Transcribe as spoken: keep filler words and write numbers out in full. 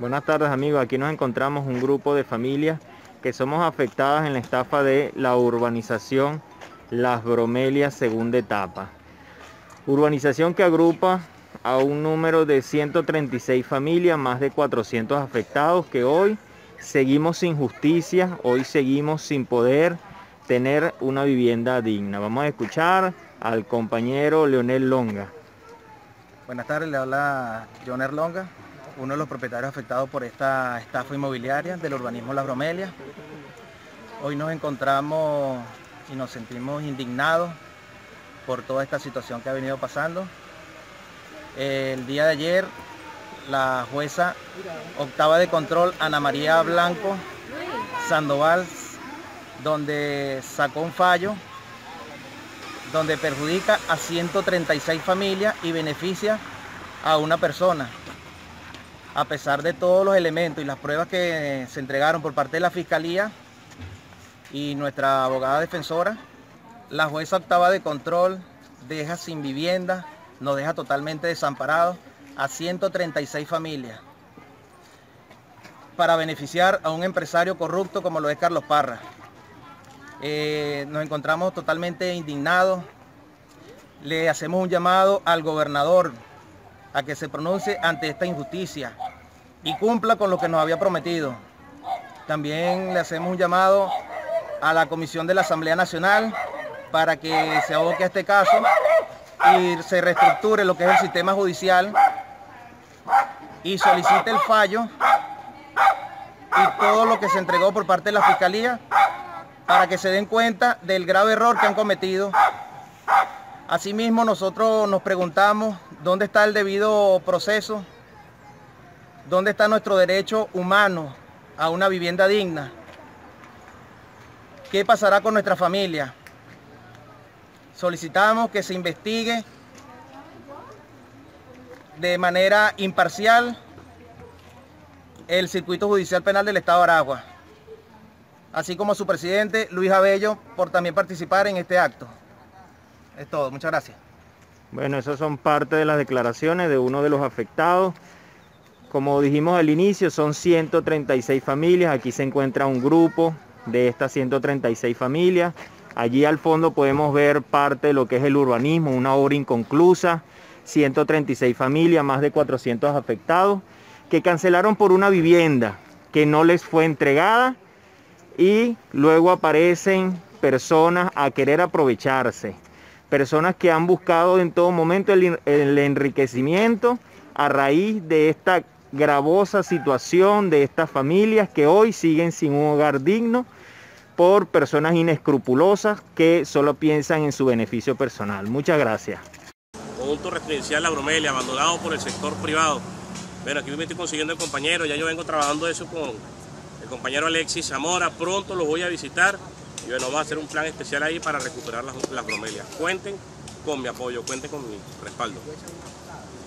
Buenas tardes amigos, aquí nos encontramos un grupo de familias que somos afectadas en la estafa de la urbanización Las Bromelias segunda etapa. Urbanización que agrupa a un número de ciento treinta y seis familias, más de cuatrocientos afectados, que hoy seguimos sin justicia, hoy seguimos sin poder tener una vivienda digna. Vamos a escuchar al compañero Leonel Longa. Buenas tardes, le habla Joner Longa, uno de los propietarios afectados por esta estafa inmobiliaria del urbanismo Las Bromelias. Hoy nos encontramos y nos sentimos indignados por toda esta situación que ha venido pasando. El día de ayer, la jueza octava de control, Ana María Blanco Sandoval, donde sacó un fallo donde perjudica a ciento treinta y seis familias y beneficia a una persona. A pesar de todos los elementos y las pruebas que se entregaron por parte de la Fiscalía y nuestra abogada defensora, la jueza octava de control deja sin vivienda, nos deja totalmente desamparados a ciento treinta y seis familias para beneficiar a un empresario corrupto como lo es Carlos Parra. Eh, nos encontramos totalmente indignados. Le hacemos un llamado al gobernador a que se pronuncie ante esta injusticia y cumpla con lo que nos había prometido. También le hacemos un llamado a la Comisión de la Asamblea Nacional para que se aboque a este caso y se reestructure lo que es el sistema judicial y solicite el fallo y todo lo que se entregó por parte de la Fiscalía, para que se den cuenta del grave error que han cometido. Asimismo, nosotros nos preguntamos dónde está el debido proceso, dónde está nuestro derecho humano a una vivienda digna, qué pasará con nuestra familia. Solicitamos que se investigue de manera imparcial el Circuito Judicial Penal del Estado de Aragua, así como su presidente, Luis Abello, por también participar en este acto. Es todo, muchas gracias. Bueno, esas son parte de las declaraciones de uno de los afectados. Como dijimos al inicio, son ciento treinta y seis familias, aquí se encuentra un grupo de estas ciento treinta y seis familias. Allí al fondo podemos ver parte de lo que es el urbanismo, una obra inconclusa, ciento treinta y seis familias, más de cuatrocientos afectados, que cancelaron por una vivienda que no les fue entregada. Y luego aparecen personas a querer aprovecharse, personas que han buscado en todo momento el, el enriquecimiento a raíz de esta gravosa situación de estas familias que hoy siguen sin un hogar digno por personas inescrupulosas que solo piensan en su beneficio personal. Muchas gracias. Conjunto residencial La Bromelia, abandonado por el sector privado. Bueno, aquí me estoy consiguiendo el compañero, ya yo vengo trabajando eso con el compañero Alexis Zamora, pronto los voy a visitar y bueno, vamos a hacer un plan especial ahí para recuperar las, las bromelias. Cuenten con mi apoyo, cuenten con mi respaldo.